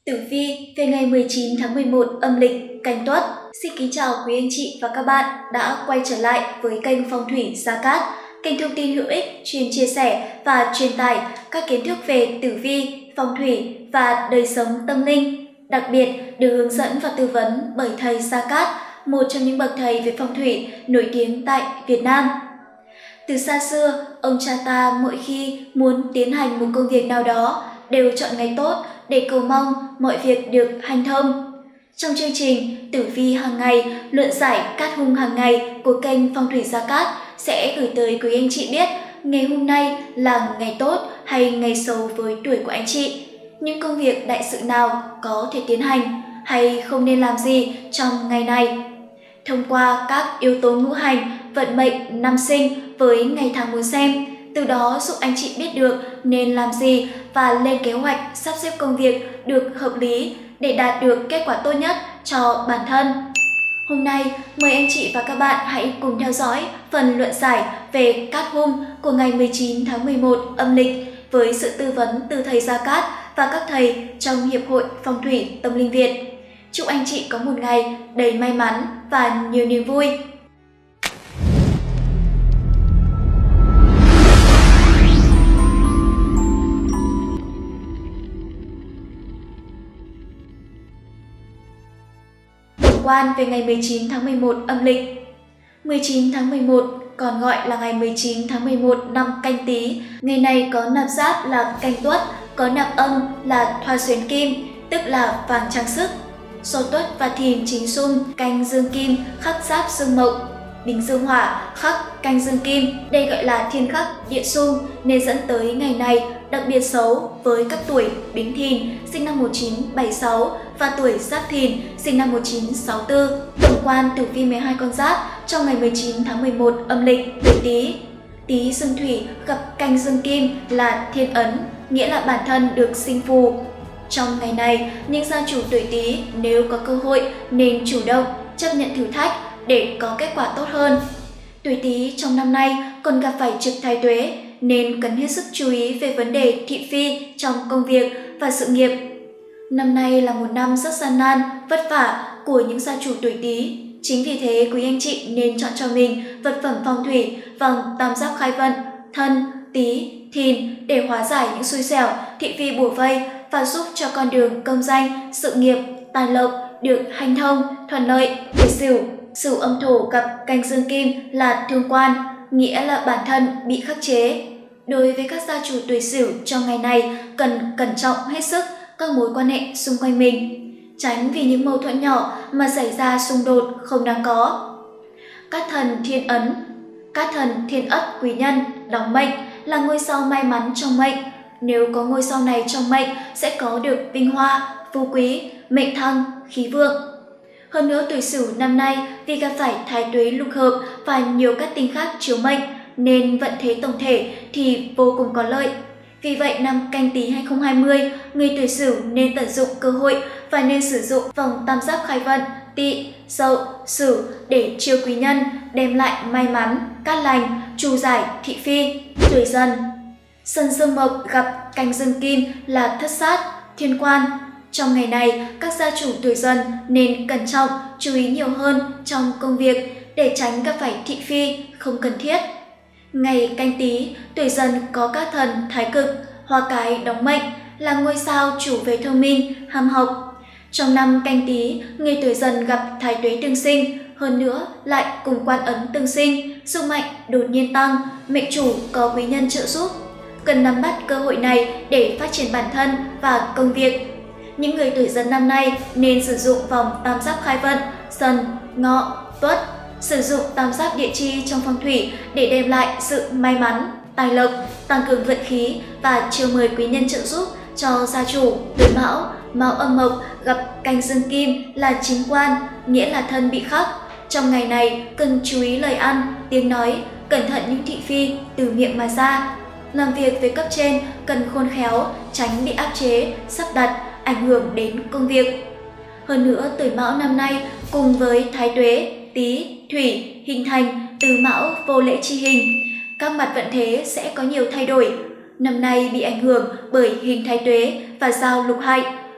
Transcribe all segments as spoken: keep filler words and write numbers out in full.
Tử vi về ngày mười chín tháng mười một âm lịch Canh Tuất. Xin kính chào quý anh chị và các bạn đã quay trở lại với kênh Phong thủy Gia Cát, kênh thông tin hữu ích chuyên chia sẻ và truyền tải các kiến thức về tử vi, phong thủy và đời sống tâm linh. Đặc biệt được hướng dẫn và tư vấn bởi thầy Gia Cát, một trong những bậc thầy về phong thủy nổi tiếng tại Việt Nam. Từ xa xưa, ông cha ta mỗi khi muốn tiến hành một công việc nào đó đều chọn ngày tốt để cầu mong mọi việc được hanh thông. Trong chương trình Tử vi hàng ngày, luận giải cát hung hàng ngày của kênh Phong thủy Gia Cát sẽ gửi tới quý anh chị biết ngày hôm nay là ngày tốt hay ngày xấu với tuổi của anh chị. Những công việc đại sự nào có thể tiến hành hay không nên làm gì trong ngày này. Thông qua các yếu tố ngũ hành, vận mệnh năm sinh với ngày tháng muốn xem, từ đó giúp anh chị biết được nên làm gì và lên kế hoạch sắp xếp công việc được hợp lý để đạt được kết quả tốt nhất cho bản thân. Hôm nay, mời anh chị và các bạn hãy cùng theo dõi phần luận giải về cát hung của ngày mười chín tháng mười một âm lịch với sự tư vấn từ thầy Gia Cát và các thầy trong Hiệp hội Phong thủy Tâm linh Việt. Chúc anh chị có một ngày đầy may mắn và nhiều niềm vui. Quan về ngày mười chín tháng mười một âm lịch. mười chín tháng mười một còn gọi là ngày mười chín tháng mười một năm Canh Tý. Ngày này có nạp giáp là Canh Tuất, có nạp âm là Thoa xuyến kim, tức là vàng trang sức. Do Tuất và Thìn chính xung, canh dương kim khắc giáp dương mộc, Bính dương hỏa khắc canh dương kim, đây gọi là thiên khắc địa xung, nên dẫn tới ngày này đặc biệt xấu với các tuổi Bính Thìn sinh năm một nghìn chín trăm bảy mươi sáu và tuổi Giáp Thìn sinh năm một nghìn chín trăm sáu mươi tư. Tổng quan tử vi mười hai con giáp trong ngày mười chín tháng mười một âm lịch tuổi Tý. Tý dương thủy gặp canh dương kim là thiên ấn, nghĩa là bản thân được sinh phù. Trong ngày này, những gia chủ tuổi Tý nếu có cơ hội nên chủ động chấp nhận thử thách để có kết quả tốt hơn. Tuổi Tý trong năm nay còn gặp phải trực thái tuế nên cần hết sức chú ý về vấn đề thị phi trong công việc và sự nghiệp. Năm nay là một năm rất gian nan, vất vả của những gia chủ tuổi Tý. Chính vì thế quý anh chị nên chọn cho mình vật phẩm phong thủy vòng tam giác khai vận Thân, Tý, Thìn để hóa giải những xui xẻo, thị phi bủa vây và giúp cho con đường công danh, sự nghiệp, tài lộc được hanh thông, thuận lợi. Tuổi Sửu, Sửu âm thổ gặp canh dương kim là thương quan, nghĩa là bản thân bị khắc chế. Đối với các gia chủ tuổi Sửu trong ngày này cần cẩn trọng hết sức các mối quan hệ xung quanh mình, tránh vì những mâu thuẫn nhỏ mà xảy ra xung đột không đáng có. Cát thần thiên ấn, cát thần thiên ất quý nhân đóng mệnh là ngôi sao may mắn trong mệnh. Nếu có ngôi sao này trong mệnh sẽ có được vinh hoa, phú quý, mệnh thăng, khí vượng. Hơn nữa tuổi Sửu năm nay vì gặp phải thái tuế lục hợp và nhiều các tinh khác chiếu mệnh nên vận thế tổng thể thì vô cùng có lợi. Vì vậy năm Canh Tý hai không hai không, người tuổi Sửu nên tận dụng cơ hội và nên sử dụng vòng tam giác khai vận Tỵ, Dậu, Sửu để chiêu quý nhân, đem lại may mắn, cát lành, trù giải thị phi. Tuổi Dần, Sân dương mộc gặp canh dương kim là thất sát, thiên quan. Trong ngày này, các gia chủ tuổi Dần nên cẩn trọng, chú ý nhiều hơn trong công việc để tránh gặp phải thị phi không cần thiết. Ngày Canh Tý, tuổi Dần có các thần thái cực, hoa cái đóng mệnh là ngôi sao chủ về thông minh, ham học. Trong năm Canh Tý, người tuổi Dần gặp thái tuế tương sinh, hơn nữa lại cùng quan ấn tương sinh, sức mạnh đột nhiên tăng, mệnh chủ có quý nhân trợ giúp. Cần nắm bắt cơ hội này để phát triển bản thân và công việc. Những người tuổi Dần năm nay nên sử dụng vòng tam giác khai vận Dần, Ngọ, Tuất, sử dụng tam giác địa chi trong phong thủy để đem lại sự may mắn, tài lộc, tăng cường vận khí và chiêu mời quý nhân trợ giúp cho gia chủ. Tuổi Mão, Mão âm mộc gặp canh dương kim là chính quan, nghĩa là thân bị khắc. Trong ngày này cần chú ý lời ăn, tiếng nói, cẩn thận những thị phi từ miệng mà ra. Làm việc với cấp trên cần khôn khéo, tránh bị áp chế, sắp đặt, ảnh hưởng đến công việc. Hơn nữa tuổi Mão năm nay cùng với thái tuế, Tý, Thủy hình thành từ Mão vô lễ chi hình, các mặt vận thế sẽ có nhiều thay đổi. Năm nay bị ảnh hưởng bởi hình thái tuế và giao lục hại,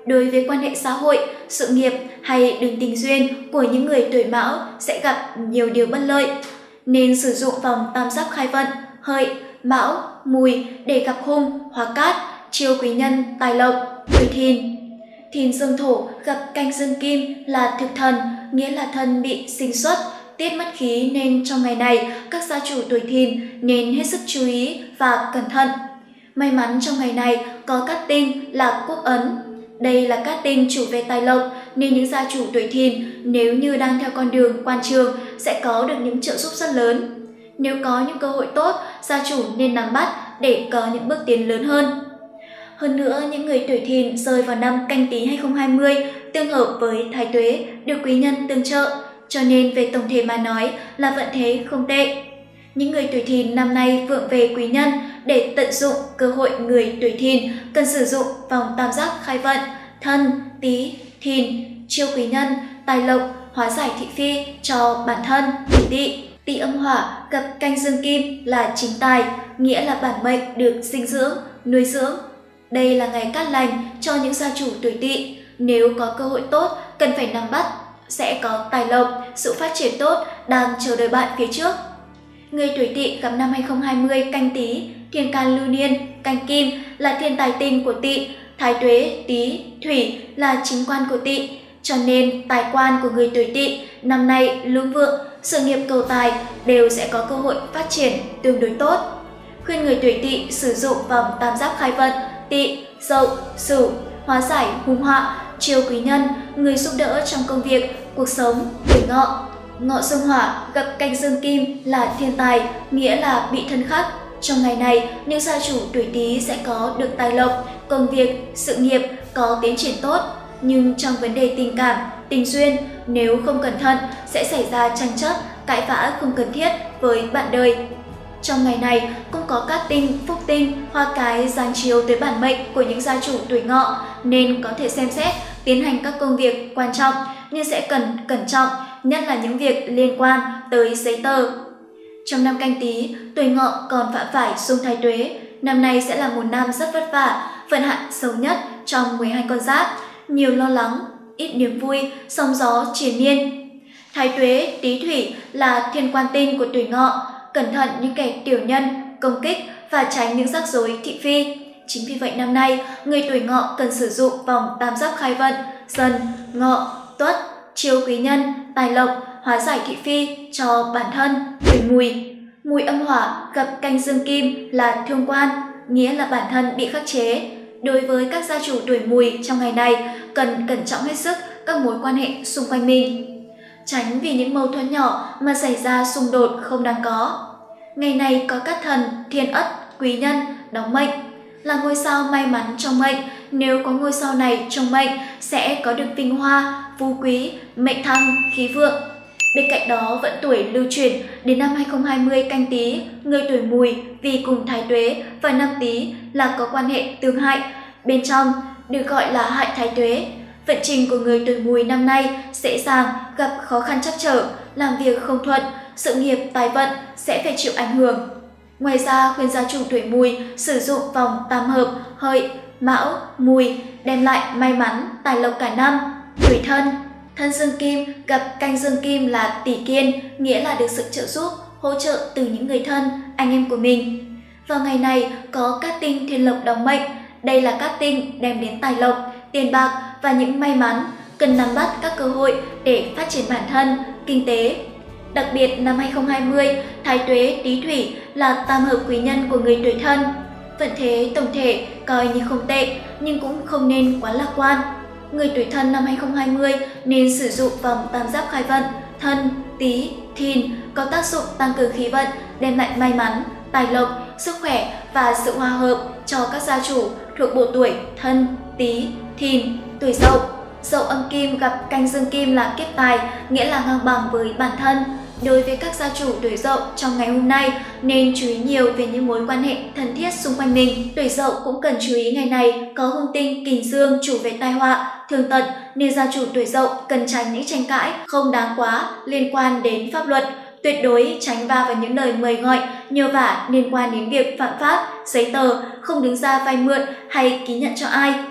đối với quan hệ xã hội, sự nghiệp hay đường tình duyên của những người tuổi Mão sẽ gặp nhiều điều bất lợi, nên sử dụng vòng tam giác khai vận Hợi, Mão, Mùi để gặp hung, hóa cát, chiêu quý nhân, tài lộc. Tuổi Thìn. Thìn dương thổ gặp canh dương kim là thực thần, nghĩa là thân bị sinh xuất, tiết mất khí, nên trong ngày này các gia chủ tuổi Thìn nên hết sức chú ý và cẩn thận. May mắn trong ngày này có cát tinh là quốc ấn. Đây là cát tinh chủ về tài lộc, nên những gia chủ tuổi Thìn nếu như đang theo con đường quan trường sẽ có được những trợ giúp rất lớn. Nếu có những cơ hội tốt, gia chủ nên nắm bắt để có những bước tiến lớn hơn. Hơn nữa, những người tuổi Thìn rơi vào năm Canh Tý hai không hai không tương hợp với Thái Tuế, được quý nhân tương trợ, cho nên về tổng thể mà nói là vận thế không tệ. Những người tuổi Thìn năm nay vượng về quý nhân, để tận dụng cơ hội người tuổi Thìn cần sử dụng vòng tam giác khai vận Thân, Tý, Thìn, chiêu quý nhân, tài lộc, hóa giải thị phi cho bản thân. Tuổi Tỵ. Tỵ âm hỏa gặp canh dương kim là chính tài, nghĩa là bản mệnh được sinh dưỡng, nuôi dưỡng. Đây là ngày cát lành cho những gia chủ tuổi Tỵ, nếu có cơ hội tốt cần phải nắm bắt, sẽ có tài lộc, sự phát triển tốt đang chờ đợi bạn phía trước. Người tuổi Tỵ gặp năm hai không hai không Canh Tý, thiên can lưu niên, canh kim là thiên tài tinh của Tỵ, Thái Tuế, Tý, Thủy là chính quan của Tỵ, cho nên tài quan của người tuổi Tỵ năm nay lương vượng, sự nghiệp cầu tài đều sẽ có cơ hội phát triển tương đối tốt. Khuyên người tuổi Tỵ sử dụng vòng tam giác khai vận Tỵ, Dậu, Sửu, hóa giải hung họa, chiêu quý nhân, người giúp đỡ trong công việc, cuộc sống. Tuổi Ngọ. Ngọ dương hỏa gặp canh dương kim là thiên tài, nghĩa là bị thân khắc. Trong ngày này, những gia chủ tuổi Tý sẽ có được tài lộc, công việc, sự nghiệp có tiến triển tốt. Nhưng trong vấn đề tình cảm, tình duyên, nếu không cẩn thận sẽ xảy ra tranh chấp, cãi vã không cần thiết với bạn đời. Trong ngày này cũng có cát tinh, phúc tinh, hoa cái giáng chiếu tới bản mệnh của những gia chủ tuổi Ngọ, nên có thể xem xét tiến hành các công việc quan trọng, nhưng sẽ cần cẩn trọng, nhất là những việc liên quan tới giấy tờ. Trong năm Canh Tý, tuổi Ngọ còn phạm phải xung Thái Tuế. Năm nay sẽ là một năm rất vất vả, vận hạn xấu nhất trong mười hai con giáp, nhiều lo lắng, ít niềm vui, sóng gió triền miên. Thái Tuế, Tý Thủy là thiên quan tinh của tuổi Ngọ, cẩn thận những kẻ tiểu nhân, công kích và tránh những rắc rối thị phi. Chính vì vậy năm nay, người tuổi Ngọ cần sử dụng vòng tam giác khai vận Dần, Ngọ, Tuất, chiêu quý nhân, tài lộc, hóa giải thị phi cho bản thân. Tuổi Mùi. Mùi âm hỏa gặp canh dương kim là thương quan, nghĩa là bản thân bị khắc chế. Đối với các gia chủ tuổi Mùi trong ngày này, cần cẩn trọng hết sức các mối quan hệ xung quanh mình, tránh vì những mâu thuẫn nhỏ mà xảy ra xung đột không đáng có. Ngày này có các thần Thiên Ất, quý nhân, đóng mệnh, là ngôi sao may mắn trong mệnh. Nếu có ngôi sao này trong mệnh sẽ có được vinh hoa, phú quý, mệnh thăng, khí vượng. Bên cạnh đó vận tuổi lưu chuyển đến năm hai không hai không Canh Tý, người tuổi Mùi vì cùng Thái Tuế và năm Tý là có quan hệ tương hại, bên trong được gọi là hại Thái Tuế. Vận trình của người tuổi Mùi năm nay dễ dàng gặp khó khăn trắc trở, làm việc không thuận, sự nghiệp tài vận sẽ phải chịu ảnh hưởng. Ngoài ra, khuyên gia chủ tuổi Mùi sử dụng vòng tam hợp Hợi, Mão, Mùi đem lại may mắn, tài lộc cả năm. Tuổi Thân. Thân dương kim gặp canh dương kim là tỷ kiên, nghĩa là được sự trợ giúp, hỗ trợ từ những người thân, anh em của mình. Vào ngày này có cát tinh thiên lộc đóng mệnh, đây là cát tinh đem đến tài lộc, tiền bạc và những may mắn, cần nắm bắt các cơ hội để phát triển bản thân, kinh tế. Đặc biệt năm hai không hai không, Thái Tuế, Tý Thủy là tam hợp quý nhân của người tuổi Thân. Vận thế tổng thể coi như không tệ, nhưng cũng không nên quá lạc quan. Người tuổi Thân năm hai không hai không nên sử dụng vòng tam giác khai vận Thân, Tý, Thìn có tác dụng tăng cường khí vận, đem lại may mắn, tài lộc, sức khỏe và sự hòa hợp cho các gia chủ thuộc bộ tuổi Thân, Tý, Thìn. Tuổi Dậu. Dậu âm kim gặp canh dương kim là kiếp tài, nghĩa là ngang bằng với bản thân. Đối với các gia chủ tuổi Dậu trong ngày hôm nay nên chú ý nhiều về những mối quan hệ thân thiết xung quanh mình. Tuổi Dậu cũng cần chú ý ngày này có hung tinh kình dương chủ về tai họa, thương tật, nên gia chủ tuổi Dậu cần tránh những tranh cãi không đáng quá liên quan đến pháp luật. Tuyệt đối tránh va vào những lời mời gọi, nhờ vả liên quan đến việc phạm pháp, giấy tờ, không đứng ra vay mượn hay ký nhận cho ai.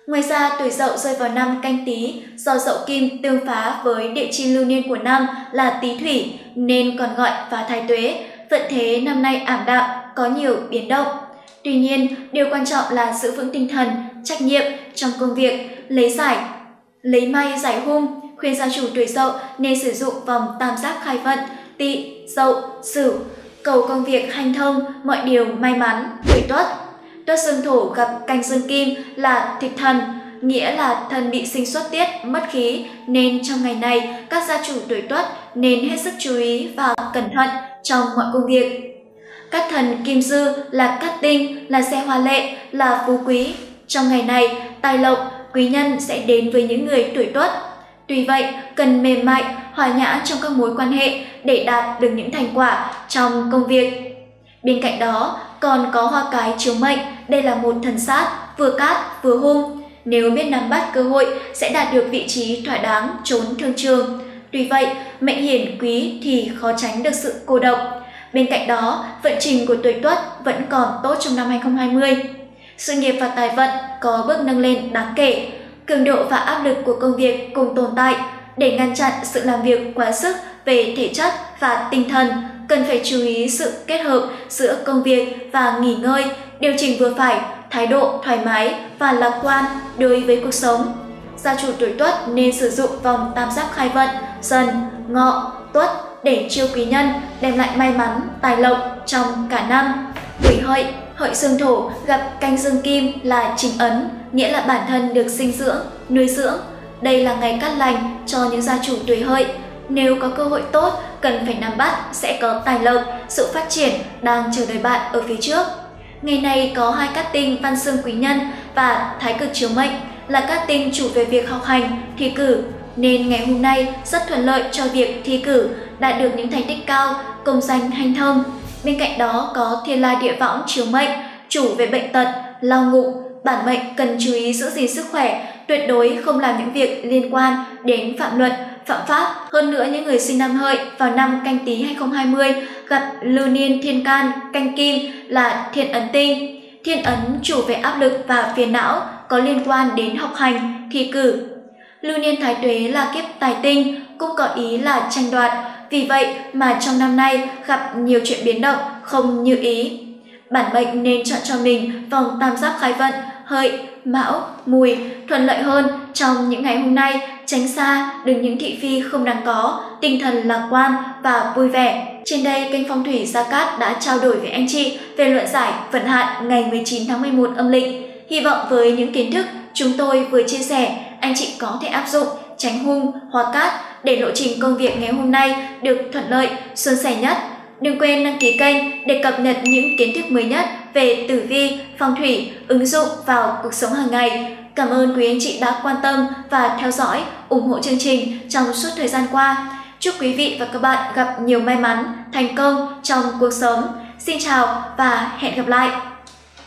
Ngoài ra, tuổi Dậu rơi vào năm Canh Tý do Dậu Kim tương phá với địa chi lưu niên của năm là Tý Thủy nên còn gọi phá thái tuế. Vận thế năm nay ảm đạm, có nhiều biến động. Tuy nhiên, điều quan trọng là giữ vững tinh thần, trách nhiệm trong công việc, lấy giải, lấy may giải hung. Khuyên gia chủ tuổi Dậu nên sử dụng vòng tam giác khai vận Tỵ, Dậu, Sửu, cầu công việc hanh thông, mọi điều may mắn. Tuổi Tuất, Tuất dương thổ gặp canh dương kim là thịch thần, nghĩa là thần bị sinh xuất tiết, mất khí, nên trong ngày này các gia chủ tuổi Tuất nên hết sức chú ý và cẩn thận trong mọi công việc. Các thần kim dư là cát tinh, là xe hoa lệ, là phú quý. Trong ngày này, tài lộc, quý nhân sẽ đến với những người tuổi Tuất. Tuy vậy, cần mềm mại, hòa nhã trong các mối quan hệ để đạt được những thành quả trong công việc. Bên cạnh đó, còn có hoa cái chiếu mệnh, đây là một thần sát, vừa cát vừa hung. Nếu biết nắm bắt cơ hội sẽ đạt được vị trí thỏa đáng trốn thương trường. Tuy vậy, mệnh hiển quý thì khó tránh được sự cô độc. Bên cạnh đó, vận trình của tuổi Tuất vẫn còn tốt trong năm hai không hai không. Sự nghiệp và tài vận có bước nâng lên đáng kể. Cường độ và áp lực của công việc cùng tồn tại. Để ngăn chặn sự làm việc quá sức về thể chất và tinh thần, cần phải chú ý sự kết hợp giữa công việc và nghỉ ngơi, điều chỉnh vừa phải, thái độ thoải mái và lạc quan đối với cuộc sống. Gia chủ tuổi Tuất nên sử dụng vòng tam giác khai vận Dần, Ngọ, Tuất để chiêu quý nhân, đem lại may mắn, tài lộc trong cả năm. Tuổi Hợi, Hợi dương thổ gặp canh dương kim là chính ấn, nghĩa là bản thân được sinh dưỡng, nuôi dưỡng. Đây là ngày cát lành cho những gia chủ tuổi Hợi. Nếu có cơ hội tốt, cần phải nắm bắt sẽ có tài lộc, sự phát triển đang chờ đợi bạn ở phía trước. Ngày này có hai cát tinh văn xương quý nhân và thái cực chiếu mệnh là cát tinh chủ về việc học hành, thi cử, nên ngày hôm nay rất thuận lợi cho việc thi cử, đạt được những thành tích cao, công danh hanh thông. Bên cạnh đó có thiên la địa võng chiếu mệnh, chủ về bệnh tật, lao ngục, bản mệnh cần chú ý giữ gìn sức khỏe, tuyệt đối không làm những việc liên quan đến phạm luật, phạm pháp. Hơn nữa, những người sinh năm Hợi vào năm Canh Tý hai không hai không gặp lưu niên thiên can, canh kim là thiên ấn tinh. Thiên ấn chủ về áp lực và phiền não, có liên quan đến học hành, thi cử. Lưu niên thái tuế là kiếp tài tinh, cũng có ý là tranh đoạt. Vì vậy mà trong năm nay gặp nhiều chuyện biến động không như ý. Bản mệnh nên chọn cho mình vòng tam giác khai vận Hợi, Mão, Mùi thuận lợi hơn trong những ngày hôm nay, tránh xa được những thị phi không đáng có, tinh thần lạc quan và vui vẻ. Trên đây, kênh Phong thủy Gia Cát đã trao đổi với anh chị về luận giải vận hạn ngày mười chín tháng mười một âm lịch. Hy vọng với những kiến thức chúng tôi vừa chia sẻ, anh chị có thể áp dụng, tránh hung, hóa cát để lộ trình công việc ngày hôm nay được thuận lợi, suôn sẻ nhất. Đừng quên đăng ký kênh để cập nhật những kiến thức mới nhất về tử vi, phong thủy, ứng dụng vào cuộc sống hàng ngày. Cảm ơn quý anh chị đã quan tâm và theo dõi, ủng hộ chương trình trong suốt thời gian qua. Chúc quý vị và các bạn gặp nhiều may mắn, thành công trong cuộc sống. Xin chào và hẹn gặp lại!